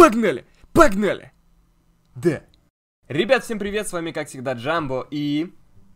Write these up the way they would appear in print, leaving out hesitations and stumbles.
Погнали! Погнали! Да. Ребят, всем привет, с вами как всегда Джамбо и...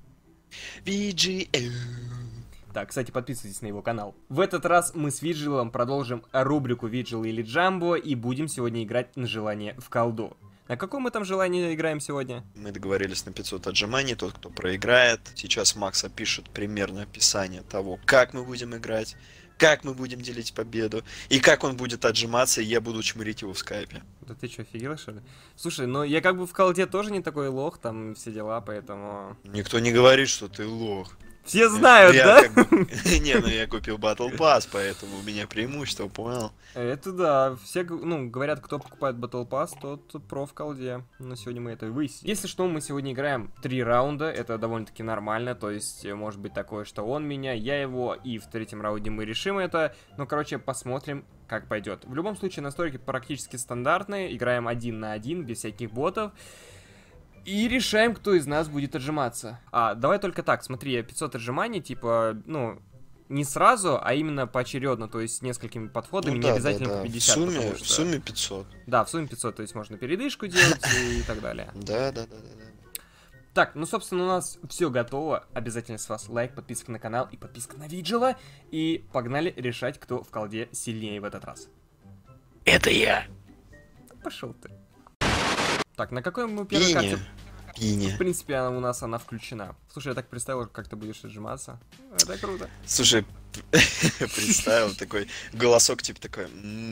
VGL. Так, кстати, подписывайтесь на его канал. В этот раз мы с Виджилом продолжим рубрику Виджил или Джамбо и будем сегодня играть на желание в колду. На каком мы там желании играем сегодня? Мы договорились на 500 отжиманий, тот, кто проиграет. Сейчас Макс опишет примерное описание того, как мы будем играть, как мы будем делить победу, и как он будет отжиматься, и я буду чмырить его в скайпе. Да ты что, офигел, что ли? Слушай, ну я как бы в колде тоже не такой лох, там все дела, поэтому... Никто не говорит, что ты лох. Все знают, да? Не, ну я купил Battle Pass, поэтому у меня преимущество, понял? Это да, все, ну, говорят, кто покупает Battle Pass, тот про в колде. Но сегодня мы это выясним. Если что, мы сегодня играем 3 раунда, это довольно-таки нормально, то есть может быть такое, что он меня, я его, и в третьем раунде мы решим это. Ну, короче, посмотрим, как пойдет. В любом случае, настройки практически стандартные, играем 1 на 1, без всяких ботов. И решаем, кто из нас будет отжиматься. Давай только так, смотри, 500 отжиманий, типа, ну, не сразу, а именно поочередно, то есть с несколькими подходами, Ну, не обязательно по 50. В сумме 500. Да, в сумме 500, то есть можно передышку делать и так далее. Да. Так, ну, собственно, у нас все готово. Обязательно с вас лайк, подписка на канал и подписка на Виджела. И погнали решать, кто в колде сильнее в этот раз. Это я. Пошел ты. Так, на какой мы первой карте? Пине. В принципе, у нас она включена. Слушай, я так представил, как ты будешь отжиматься. Это круто. Слушай, представил такой голосок, типа такой...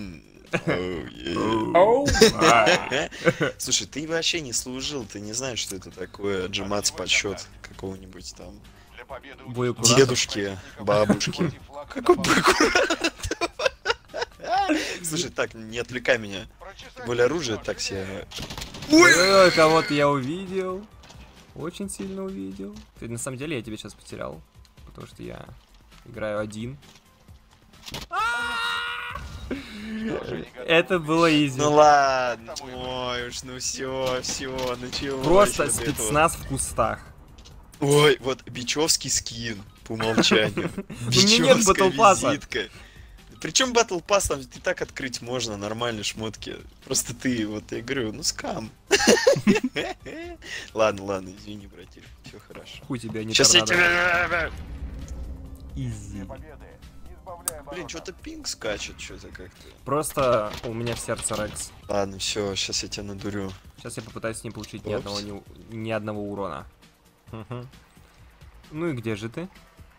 Слушай, ты вообще не служил, ты не знаешь, что это такое отжиматься под счет какого-нибудь там дедушки, бабушки. Какой быкурат? Слушай, так, не отвлекай меня. Тем более оружие так себе... Ой, кого-то я увидел. Очень сильно увидел. Ты, на самом деле я тебя сейчас потерял. Потому что я играю один. Это было изи. Ну ладно, ой уж, ну все, началось. Просто спецназ в кустах. Ой, вот бичевский скин по умолчанию. У меня нет Battle Pass'а. Причем Battle Pass там и так открыть можно, нормальные шмотки. Просто ты, вот я говорю, ну скам. Ладно, извини, братик, все хорошо. Хуй тебя не сейчас я тебя... Изи. Блин, что-то пинг скачет, что-то как-то. Просто у меня в сердце Рекс. Ладно, все, сейчас я тебя надурю. Сейчас я попытаюсь не получить ни одного урона. Ну и где же ты?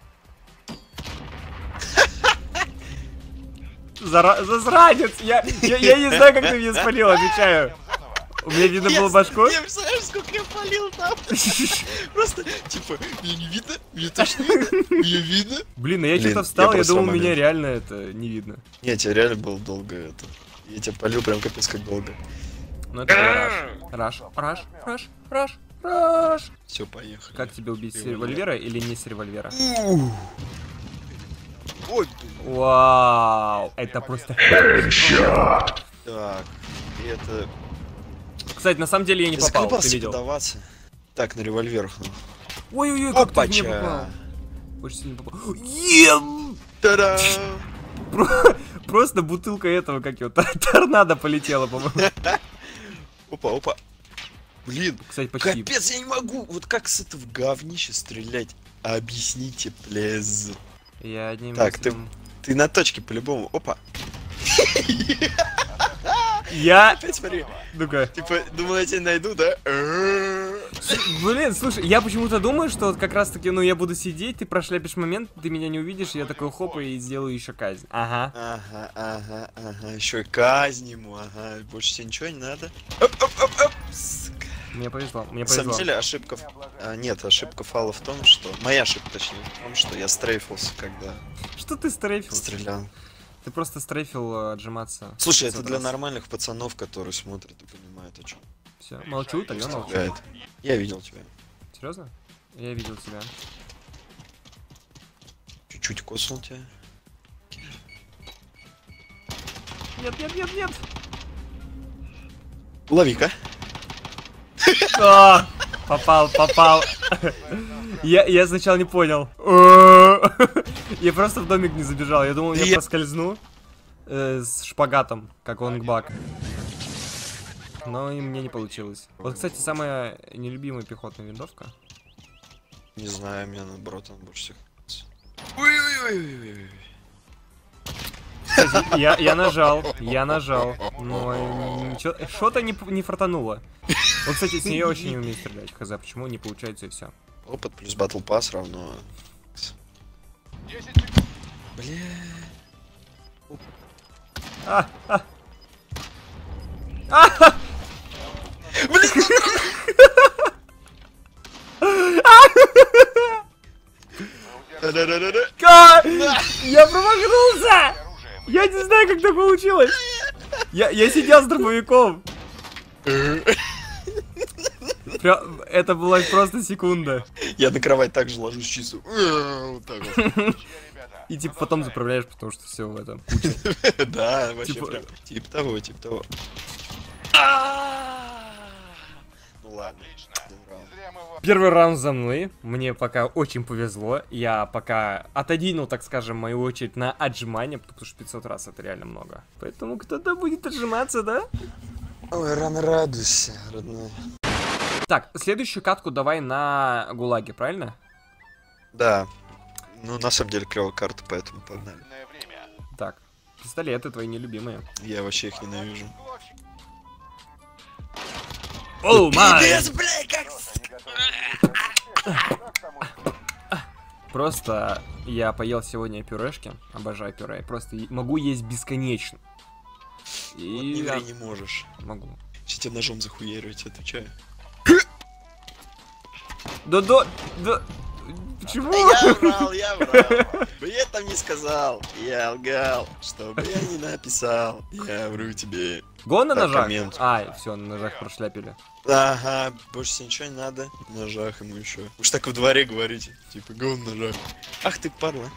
Засранец! Я не знаю, как ты меня спалил, отвечаю. У меня видно было башку. Я представляешь, сколько я палил там. Просто, типа, меня не видно, меня точно видно, меня видно. Блин, я что-то встал, я думал, меня реально это не видно. Нет, тебя реально было долго это. Я тебя палил прям капец как долго. Ну это раш. Все, поехали. Как тебе убить с револьвера или не с револьвера? Ой, вау, это просто... Так, это... Кстати, на самом деле я не попал, ты видел? Так, на револьвер. Ой-ой-ой, как ты не попал. Очень сильно попал. Та-да! Просто бутылка этого, как его, торнадо полетела, по-моему. Опа. Блин, кстати, почти. Капец, я не могу. Вот как с этого говнища стрелять? Объясните, плез. Я одним так, ты на точке по-любому. Опа. Я... Опять смотри. Ну-ка. Типа, думал, я тебя найду, да? Блин, слушай, я почему-то думаю, что вот как раз-таки, ну, я буду сидеть, ты прошляпишь момент, ты меня не увидишь, я такой хоп и сделаю еще казнь. Ага. Еще и казнь ему, ага. Больше тебе ничего не надо. Мне повезло, На самом деле ошибка... нет, ошибка фала в том, что... Моя ошибка, точнее, в том, что я стрейфился, когда... Что ты стрейфил? Стрелял. Ты просто стрейфил отжиматься. Слушай, это для нормальных пацанов, которые смотрят и понимают, о чем. Все, молчу, тогда молчу. Я видел тебя. Серьезно? Я видел тебя. Чуть-чуть коснул тебя. Нет. Лови-ка. Попал. Я сначала не понял. Я просто в домик не забежал. Я думал, я проскользну с шпагатом, как лонгбак. но и мне не получилось. Вот, кстати, самая нелюбимая пехотная винтовка. Не знаю, мне наоборот, он больше всех. Ой-ой-ой-ой-ой. Кстати, я нажал, но ничего, что-то не фартануло. Вот, кстати, с нее очень не умеет стрелять, хз, почему не получается и все. Опыт плюс Battle Pass равно... Бля... Блин! Я промахнулся! Я не знаю, как так получилось! Я сидел с дробовиком. Это была просто секунда. Я на кровать так же ложусь чисто. Вот так вот. И типа потом заправляешь, потому что все в этом. Да, вообще прям. Типа того. Ну ладно. Первый раунд за мной. Мне пока очень повезло. Я пока отодвинул, так скажем, мою очередь на отжимание, потому что 500 раз это реально много. Поэтому кто-то будет отжиматься, да? Ой, рано радуйся, родной. Так, следующую катку давай на ГУЛАГе, правильно? Да. Ну, на самом деле, клевая карта, поэтому погнали. Так, пистолеты твои нелюбимые. Я вообще их ненавижу. Оу, май! Просто я поел сегодня пюрешки, обожаю пюре, просто могу есть бесконечно. И вот не ври, не можешь. Могу. Сейчас тебя ножом захуяривать, отвечаю. Да. Почему? Я врал. Я там не сказал. Я лгал. Чтобы я не написал. Я вру тебе. Го на ножах? Коммент. Все, на ножах прошляпили. Ага, больше тебе ничего не надо. На ножах ему еще. Уж так в дворе говорите. Типа, го на ножах. Ах ты, падла.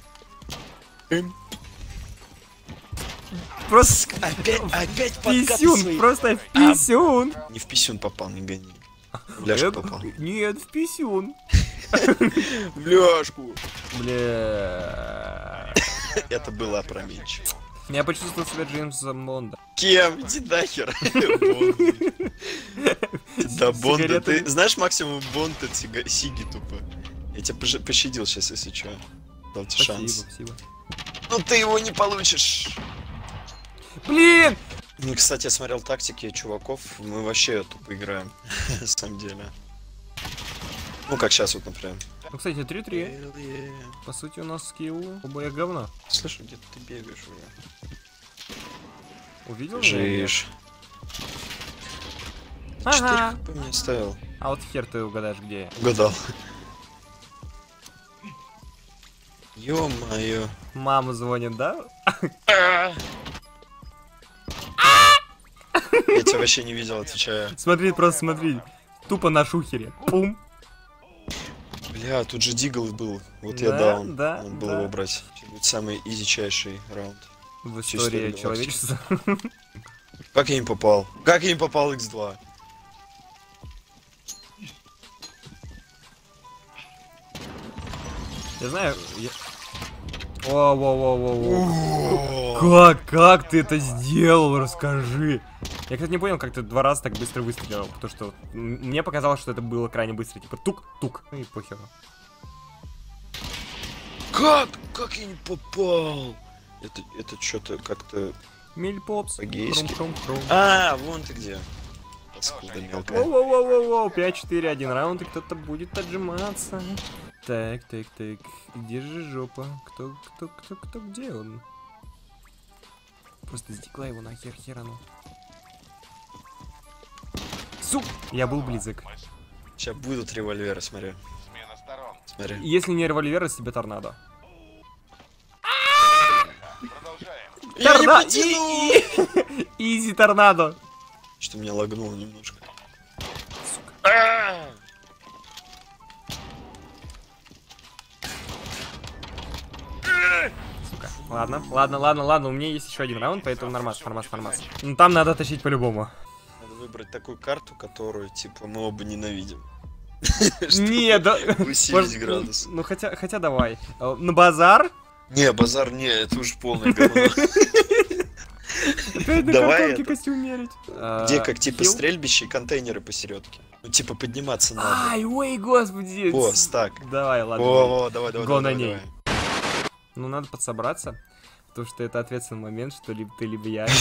Просто Опять писюн, просто в писюн. Не в писюн попал, не гони. В ляжку попал. Нет, в писюн. В ляжку. Бля. Это было опрометчиво. Я почувствовал себя Джеймсом Бонда. Кем? Иди нахер. Да, Бонда. Ты знаешь максимум Бонд это Сиги тупо. Я тебя пощадил сейчас, если что. Дал тебе шанс. Спасибо. Ну ты его не получишь. Блин! Ну, кстати, я смотрел тактики чуваков, мы вообще тупо играем, на самом деле. Ну, как сейчас вот, например. Ну, кстати, 3-3. По сути, у нас скилл обоих говна. Слышу, где ты бегаешь уже. Увидел? Жишь. 4 хп мне ставил. А вот хер ты угадаешь, где я. Угадал. Ё-моё. Мама звонит, да? Я тебя вообще не видел, отвечаю. Смотри, просто смотри. Тупо на шухере. Пум. Бля, тут же Дигл был. Вот Да, я даун. да, Надо было да. его брать. Это будет самый изичайший раунд. В истории человечества. Как я им попал? Как я им попал X2? Я знаю, Воу. Как ты это сделал? Расскажи. Я, кстати, не понял, как ты 2 раза так быстро выстрелил, потому что мне показалось, что это было крайне быстро, типа тук-тук, ну и похеру. Как? Как я не попал? Это что-то как-то... Мильпопс. По-гейски. Хрум-хрум-хрум. А, вон ты где. Паскуда мелкая. Воу-воу-воу-воу, 5-4-1 раунд, и кто-то будет отжиматься. Так. Где же жопа? Кто, где он? Просто стекла его нахер херану. Суп! Я был близок. Сейчас будут револьверы, смотри. Смотри. Если не револьвер, из тебя торнадо. Я не потяну! Изи торнадо. Что меня лагнуло немножко. Сука. Ладно, у меня есть еще один раунд, поэтому нормас. Ну там надо тащить по-любому. Надо выбрать такую карту, которую, типа, мы оба ненавидим. Не, да. Усилить градус. Ну хотя давай. На базар? Не, базар не, это уж полное говно. Опять на Давай картонке это. костюм мерить. Где как типа хил? стрельбище и контейнеры посередке. Ну типа подниматься надо. Ай, ой, господи. О, стак. Давай, ладно. О, давай, Го давай, на давай, ней. давай. Ну, надо подсобраться, потому что это ответственный момент, что либо ты, либо я.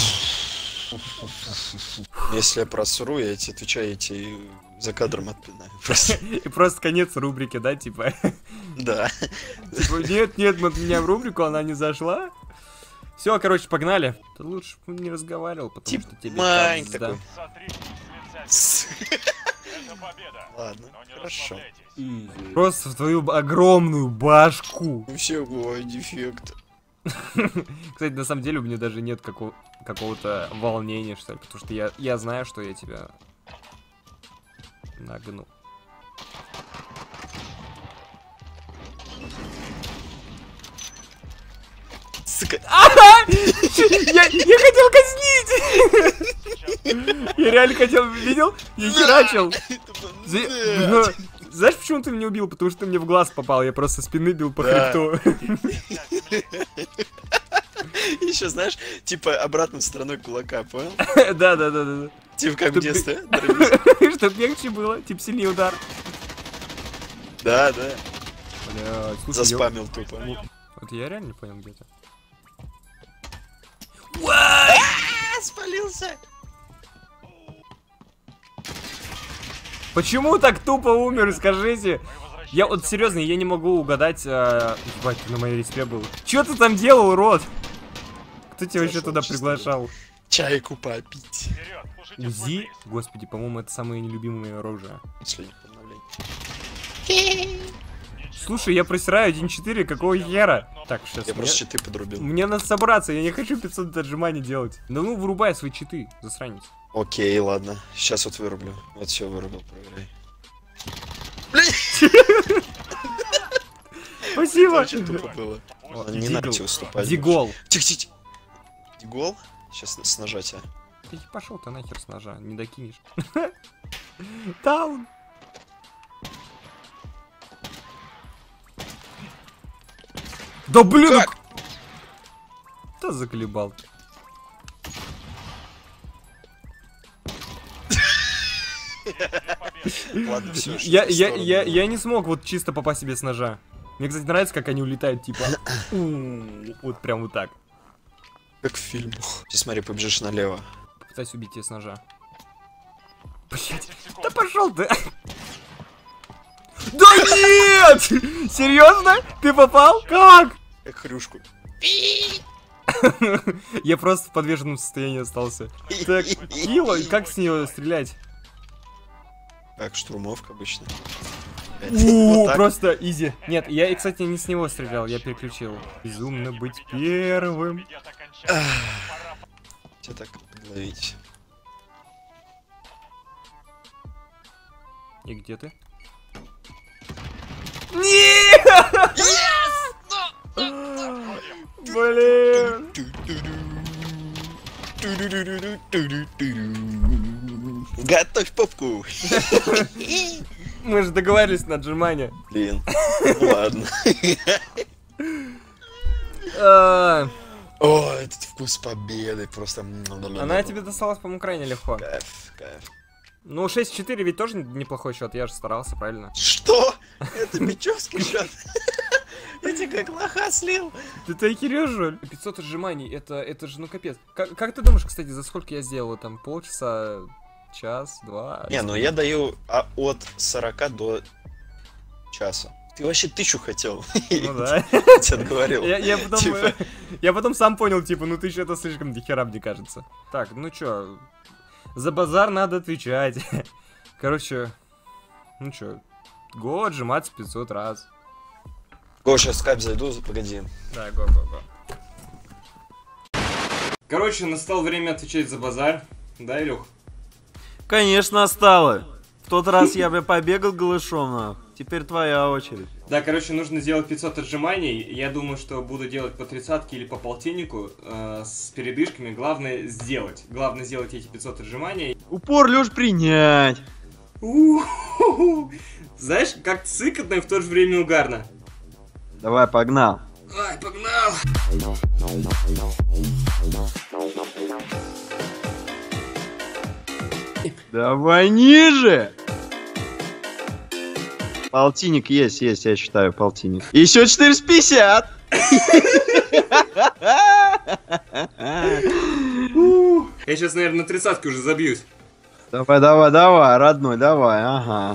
Если я просру, я тебе отвечаю, я тебе за кадром отпинаю. Просто. И просто конец рубрики, да, типа? Да. Типа, нет, мы меня в рубрику, она не зашла. Все, короче, погнали. Ты лучше бы не разговаривал, потому Тип что тебе майн капзда. такой. Ладно, хорошо. Просто в твою огромную башку. Всего дефект. Кстати, на самом деле у меня даже нет какого-то волнения, что ли, потому что я знаю, что я тебя нагну. Сука. Я хотел казнить! Я реально хотел, видел? Я херачил. Знаешь, почему ты меня убил? Потому что ты мне в глаз попал, я просто со спины бил по Да. хребту. Еще знаешь, типа обратной стороной кулака, понял? Да. Типа как в Чтоб детстве, дробись. Чтоб легче было, типа сильный удар. Да. Бля, слушай, Заспамил тупо. вот я реально не понял, где ты. Спалился. Почему так тупо умер, скажите? Я вот серьезно, я не могу угадать. Ебать, ты на моей респе был. Че ты там делал, урод? Кто тебя вообще Зашел туда чисто. приглашал? Чайку попить. УЗИ? Господи, по-моему, это самое нелюбимое оружие. Последнее обновление. Слушай, я просираю 1.4, какого хера? Так, сейчас Я просто читы подрубил. мне надо собраться, я не хочу 500 отжиманий делать. Да ну, вырубай свои читы, засранец. Окей, ладно. Сейчас вот вырублю. Вот все вырубил, проверяй. Спасибо. Очень тупо было. Ладно, не надо тебе уступать. Дигол. Тихо. Дигол? Сейчас с нажатия. Ты пошел ты нахер с ножа, не докинешь. Таун. Да блин! Как? Да заколебал. Ладно, все. Я не смог вот чисто попасть себе с ножа. Мне, кстати, нравится, как они улетают, типа. Вот прям вот так. Как в фильмах. Сейчас смотри, побежишь налево. Попытайся убить тебя с ножа. Блять, да пошел ты! Да нет! Серьезно? Ты попал? Как? Как хрюшку. Я просто в подвешенном состоянии остался. Так, Кило, как с нее стрелять? Как штурмовка обычно. У, Вот так. просто изи. Нет, я, кстати, не с него стрелял, я переключил. Безумно быть первым. Тебя так подловить. И где ты? Нет! Блин! Готовь попку. Мы же договорились на отжимания. Блин. Ну ладно. А, О, этот вкус победы просто. Она тебе досталась, по-моему, крайне легко. Кайф. Ну, 6-4 ведь тоже неплохой счет, я же старался, правильно? Что? Это мечевский счет. Я тебя как лоха слил. Ты охерел, что ли? 500 отжиманий, это же ну капец. Как ты думаешь, кстати, за сколько я сделал? Там полчаса, час, два? Не, ну я даю от 40 до часа. Ты вообще 1000 хотел. Ну да. Я тебе отговорил. Типа. Я потом сам понял, типа, ну 1000 это слишком дохера, мне кажется. Так, ну чё, за базар надо отвечать. Короче, ну чё, го отжиматься 500 раз. Го, сейчас в скайп зайду, погоди. Да, го. Короче, настало время отвечать за базар. Да, Илюх? Конечно, настало. В тот раз я бы побегал голышом, нахуй. Теперь твоя очередь. Да, короче, нужно сделать 500 отжиманий. Я думаю, что буду делать по 30-ке или по полтиннику с передышками. Главное сделать. Главное сделать эти 500 отжиманий. Упор лишь принять. Знаешь, как сыкотно и в то же время угарно. Давай, погнал. Ай, погнал! Давай ниже! Полтинник есть, я считаю, полтинник. Еще 450! Я сейчас, наверное, на 30-ку уже забьюсь. Давай, родной, давай, ага.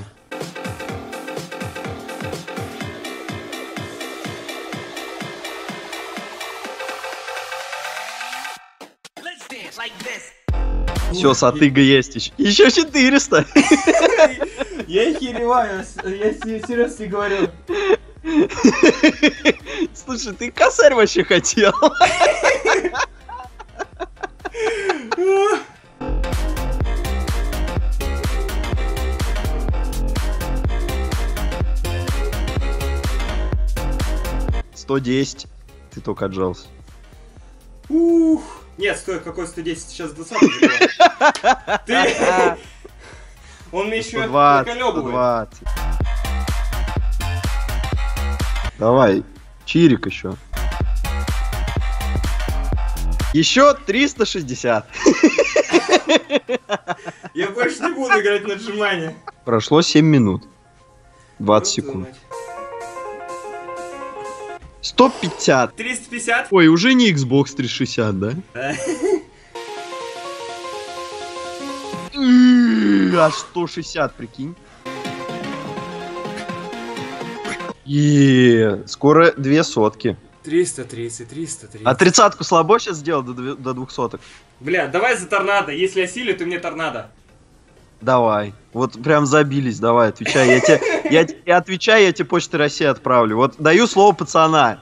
Все, сатыга есть еще. Еще 400. Я охереваю, я серьезно тебе говорю. Слушай, ты косарь вообще хотел. $110. Ты только отжался. Нет, стой, какой 110? Сейчас 20. Ты... Он мне еще наколебывает. Давай, чирик еще. Еще 360. Я больше не буду играть на отжимания. Прошло 7 минут. 20 секунд. 150. 350? Ой, уже не Xbox 360, да? А 160, прикинь. Скоро 2 сотки. 330, 330. А 30-ку слабо сейчас сделал до 200? Бля, давай за торнадо. Если осилит, то мне торнадо. Давай. Вот прям забились, давай, отвечай. Я отвечаю, я тебе Почтой России отправлю. Вот даю слово пацана.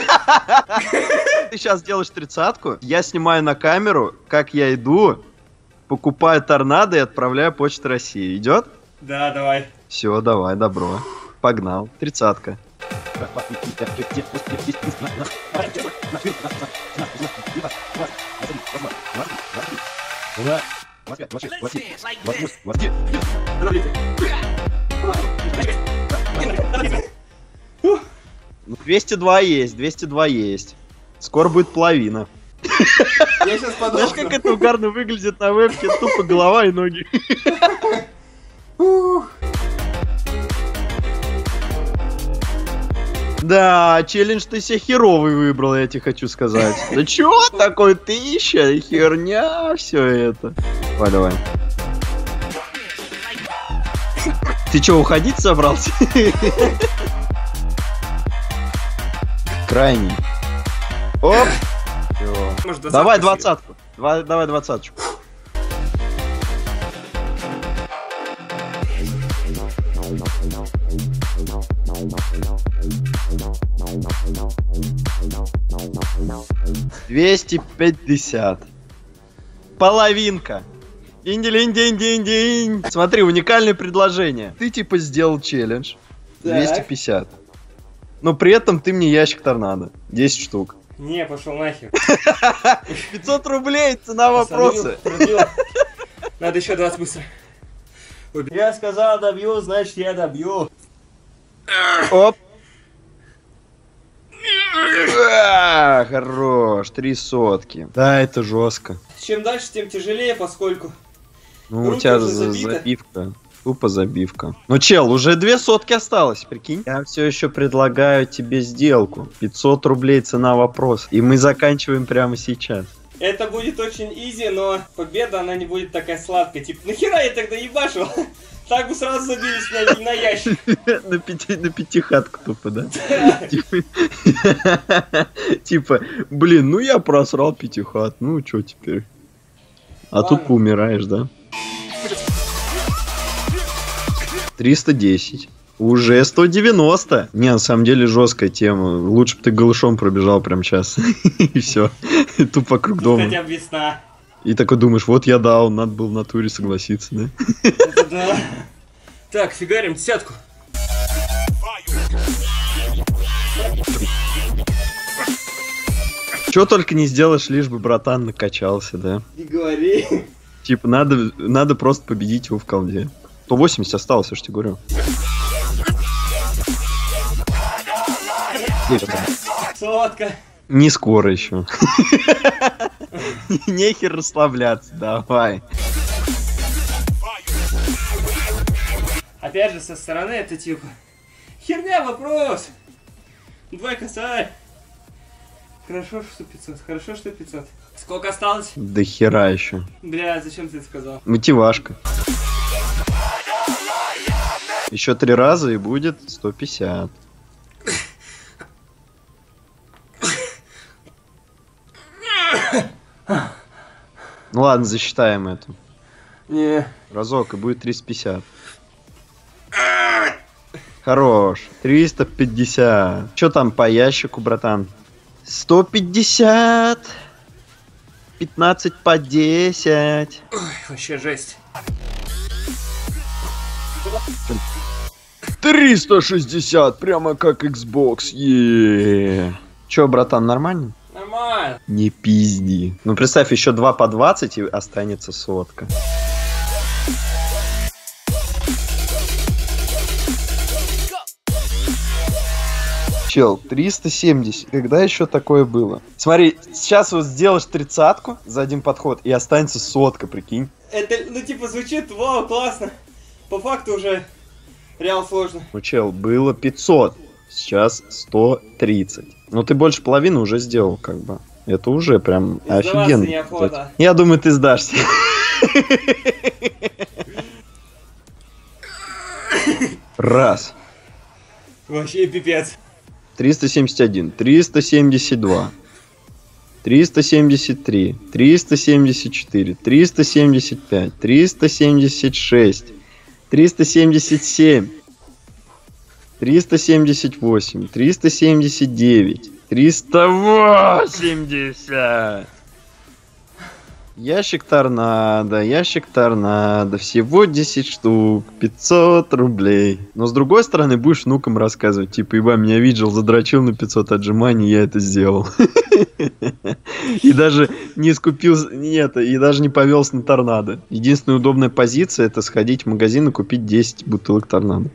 Ты сейчас делаешь 30-ку, я снимаю на камеру, как я иду, покупаю торнадо и отправляю Почтой России. Идет? Да, давай. Все, давай, добро. Погнал. 30-ка. Ну, 202 есть, 202 есть. Скоро будет половина. Я сейчас подумал. Знаешь, как это угарно выглядит на вебке? Тупо голова и ноги. Да, челлендж ты себе херовый выбрал, я тебе хочу сказать. Да чё такое 1000? Херня все это. Давай. Ты чё, уходить собрался? Крайний. Оп. Всё. Давай 20-ку. Давай 20-ку. $250. Половинка. Динь-динь-динь-динь-динь. Смотри, уникальное предложение. Ты типа сделал челлендж. 250. Но при этом ты мне ящик торнадо. 10 штук. Не, пошел нахер. 500 рублей, цена вопроса. Надо еще 20 быстро. Я сказал добью, значит я добью. Оп. Хорош, 3 сотки. Да, это жестко. Чем дальше, тем тяжелее, поскольку... Ну, у тебя забивка. Тупо забивка. Ну, чел, уже 2 сотки осталось, прикинь. Я все еще предлагаю тебе сделку. 500 рублей цена вопрос. И мы заканчиваем прямо сейчас. Это будет очень изи, но победа, она не будет такая сладкая. Типа, нахера я тогда ебашил? Так бы сразу забились на ящик. На пятихатку тупо, да? Типа, блин, ну я просрал пятихат, ну чё теперь? А тут поумираешь, да? 310. Уже 190. Не, на самом деле жесткая тема. Лучше бы ты голышом пробежал прям сейчас. И все. Тупо вокруг дома. Хотя бы весна. И такой думаешь, вот я дал, надо было в натуре согласиться, да? Это да. Так, фигарим 10-ку. Чё только не сделаешь, лишь бы братан накачался, да? Не говори. Типа, надо просто победить его в колде. 180 осталось, я ж тебе говорю. Сотка. Не скоро еще. Нехер расслабляться, давай. Опять же, со стороны это типа... Херня вопрос! Двойка косарь. Хорошо, что 500, хорошо, что 500. Сколько осталось? До хера еще. Бля, зачем ты это сказал? Мотивашка. Еще 3 раза и будет 150. Ну ладно, засчитаем это. Не. Разок и будет 350. Хорош. 350. Че там по ящику, братан? 150. 15 по 10. Ой, вообще жесть. 360, прямо как Xbox. Че, братан, нормально? Нормально. Не пизди. Ну представь, еще 2 по 20 и останется сотка. Чел, 370. Когда еще такое было? Смотри, сейчас вот сделаешь 30-ку за один подход и останется сотка, прикинь. Это, ну типа звучит, вау, классно. По факту уже реально сложно. Ну, чел, было 500. Сейчас 130. Ну ты больше половины уже сделал, как бы. Это уже прям офигенно. Неохота. Я думаю, ты сдашься. Раз. Вообще пипец. 371, 372, 373, 374, 375, 376, 377, 378, 379, 380. Ящик торнадо, всего 10 штук, 500 рублей. Но с другой стороны, будешь внукам рассказывать, типа, еба, меня видел, задрочил на 500 отжиманий, я это сделал. И даже не скупился, нет, и даже не повелся на торнадо. Единственная удобная позиция — это сходить в магазин и купить 10 бутылок торнадо.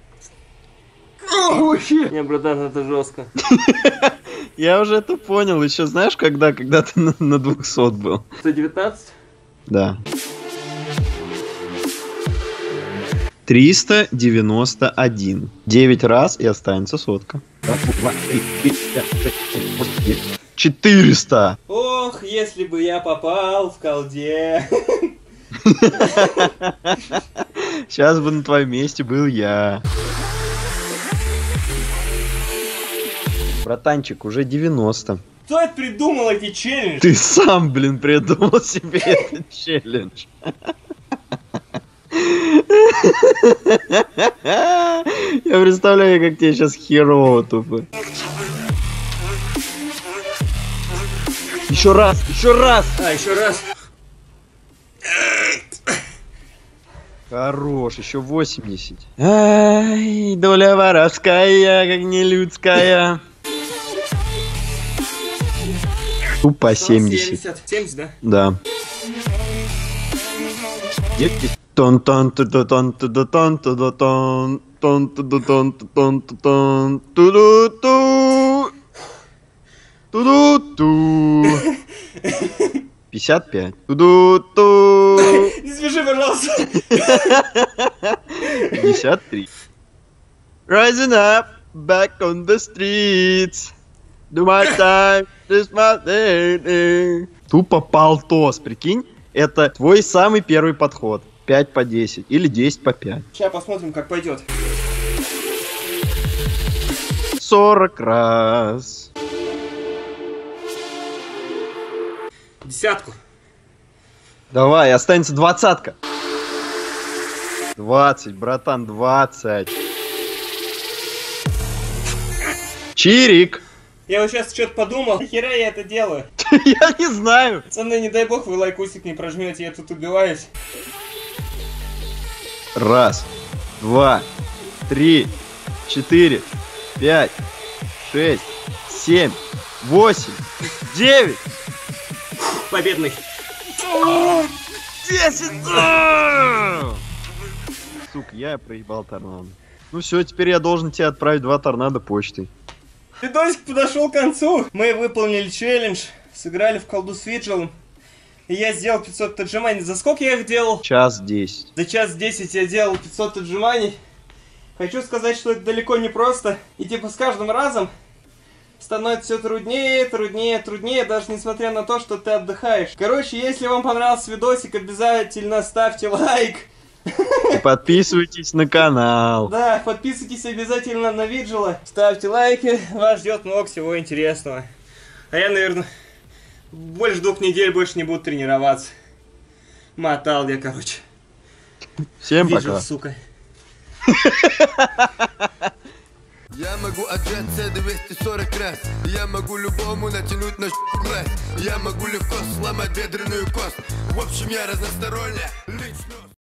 Не, братан, это жестко. Я уже это понял, еще знаешь, когда ты на 200 был? 119? Да. 391. 9 раз и останется сотка. 400. Ох, если бы я попал в колде. Сейчас бы на твоем месте был я. Братанчик, уже 90. Кто это придумал эти челленджи? Ты сам, блин, придумал себе этот челлендж. Я представляю, как тебе сейчас херово тупо. Еще раз, еще раз. Еще раз. Хорош, еще 80. Ай, доля воровская, как не людская. Тупо 70. 70, да? Да. Тон-тон, тон-тон, тон-тон, тон-тон, тон-тон, тон-тон, ту-ду-ту. Ту-ду-ту. 55. Ту-ду-ту. Не смеши, пожалуйста. 53. Rising up, back on the streets. Do my time, this my day. Тупо полтос, прикинь? Это твой самый первый подход. 5 по 10 или 10 по 5. Сейчас посмотрим, как пойдет. 40 раз. Десятку. Давай, останется 20-ка. 20, братан, 20. Чирик. Я вот сейчас что-то подумал, нахера я это делаю? Я не знаю. Пацаны, не дай бог вы лайкусик не прожмете, я тут убиваюсь. Раз, 2, 3, 4, 5, 6, 7, 8, 9. Победный. 10! Сука, я проебал торнадо. Ну все, теперь я должен тебе отправить 2 торнадо почтой. Видосик подошел к концу. Мы выполнили челлендж, сыграли в колду с Виджелом. И я сделал 500 отжиманий. За сколько я их делал? Час 10. За час 10 я делал 500 отжиманий. Хочу сказать, что это далеко не просто. И типа с каждым разом становится все труднее, труднее, труднее, даже несмотря на то, что ты отдыхаешь. Короче, если вам понравился видосик, обязательно ставьте лайк. И подписывайтесь на канал. Да, подписывайтесь обязательно на Виджела. Ставьте лайки, вас ждет много всего интересного. А я, наверное, больше 2 недель больше не буду тренироваться. Мотал я, короче. Всем Виджел, пока. сука. Я могу отжаться 240 раз. Я могу любому натянуть на глаз. Я могу легко сломать бедренную кость. В общем, я разносторонняя.